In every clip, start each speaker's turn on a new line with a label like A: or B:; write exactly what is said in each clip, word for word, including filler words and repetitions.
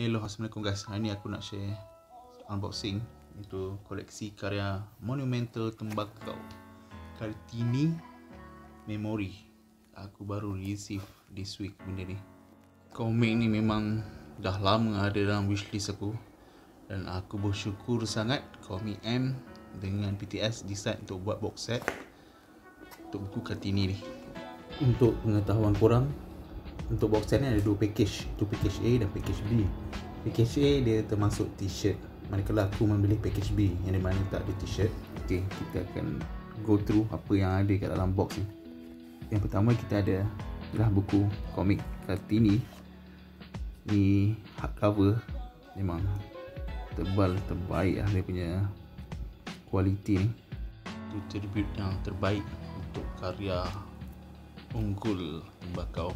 A: Hello, Assalamualaikum guys. Hari ni aku nak share unboxing itu koleksi karya monumental tembakau Kartini Memory. Aku baru receive this week benda ni. Komik ni memang dah lama ada dalam wishlist aku, dan aku bersyukur sangat Komik M dengan P T S decide untuk buat box set untuk buku Kartini ni. Untuk pengetahuan korang, untuk box set ni ada dua package, itu package A dan package B. Package A dia termasuk t-shirt, manakala aku memilih package B yang dimana tak ada t-shirt. Ok, kita akan go through apa yang ada kat dalam box ni. Yang pertama kita ada adalah buku komik Kartini. Ni hardcover, memang tebal terbaik lah dia punya kualiti ni. Itu tribute yang terbaik untuk karya unggul tembakau.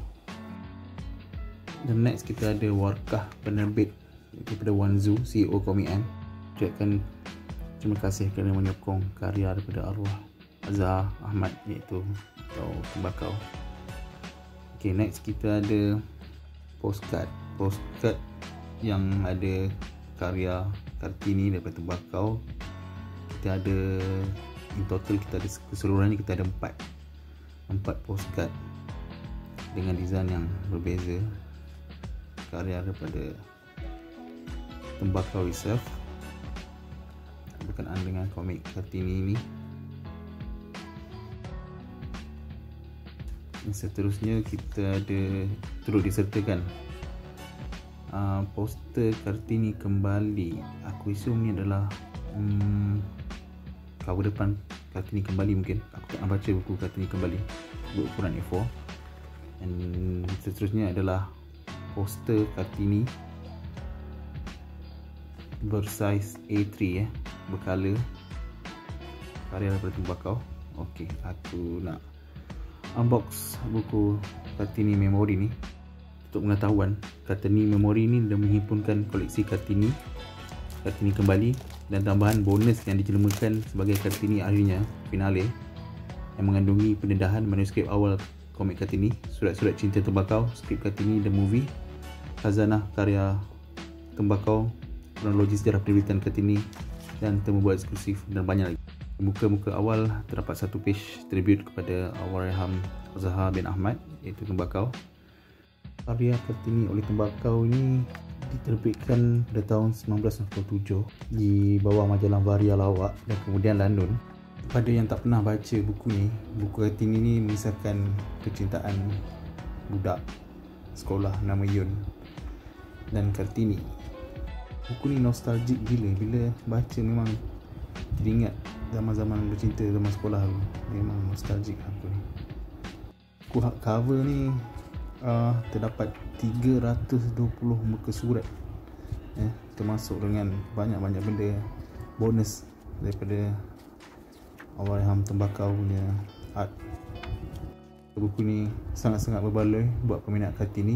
A: Dan next kita ada warkah penerbit daripada Wanzu, C E O Komik M. Ucapkan terima kasih kerana menyokong karya daripada arwah Azhar Ahmad, iaitu atau tembakau. Ok, next kita ada postcard. Postcard yang ada karya Kartini daripada tembakau. Kita ada, in total kita ada, keseluruhannya kita ada empat empat postcard dengan design yang berbeza, karya daripada tembakau itself berkenaan dengan komik Kartini ini. Dan seterusnya kita ada turut disertakan uh, poster Kartini kembali. Aku assume ni adalah hmm, cover depan Kartini kembali mungkin. Aku tak nak baca buku Kartini kembali, berukuran A four. Dan seterusnya adalah poster Kartini bersaiz A three, eh, berkala, karya daripada tembakau. Ok, aku nak unbox buku Kartini Memory ni. Untuk pengetahuan, Kartini Memory ni dah menghimpunkan koleksi Kartini Kartini kembali dan tambahan bonus yang dijelmakan sebagai Kartini akhirnya finale, yang mengandungi pendedahan manuskrip awal komik Kartini, surat-surat cinta tembakau, skrip Kartini the movie, khazanah karya tembakau, kronologi sejarah penerbitan Kartini, dan temu buat eksklusif dan banyak lagi. Muka-muka awal terdapat satu page tribute kepada Allahyarham Azhar bin Ahmad, iaitu tembakau. Karya Kartini oleh tembakau ini diterbitkan pada tahun sembilan belas enam puluh tujuh di bawah majalah Varia Lawak dan kemudian London. Pada yang tak pernah baca buku ni, buku Kartini ni mengisahkan kecintaan budak sekolah nama Yun dan Kartini. Buku ni nostalgic gila, bila baca memang teringat zaman-zaman bercinta zaman sekolah dulu. Memang nostalgic buku ni. Buku hardcover ni uh, terdapat tiga ratus dua puluh muka surat, eh, termasuk dengan banyak-banyak benda bonus daripada Allahyarham tembakau punya art. Buku ni sangat-sangat berbaloi buat peminat Kartini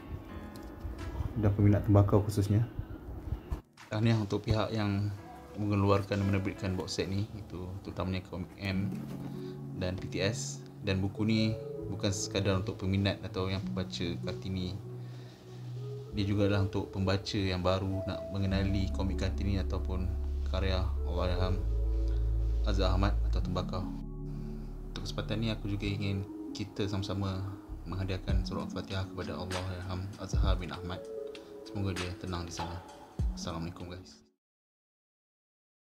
A: dan peminat tembakau khususnya. Tahniah untuk pihak yang mengeluarkan dan menerbitkan box set ni, itu terutamanya Komik M dan P T S. Dan buku ni bukan sekadar untuk peminat atau yang pembaca Kartini, dia juga adalah untuk pembaca yang baru nak mengenali komik Kartini ataupun karya Allahyarham Azhar Ahmad atau tembakau. Untuk kesempatan ni aku juga ingin kita sama-sama menghadiahkan surah Al-Fatihah kepada Allahyarham Azhar bin Ahmad. Semoga dia tenang di sana. Assalamualaikum guys.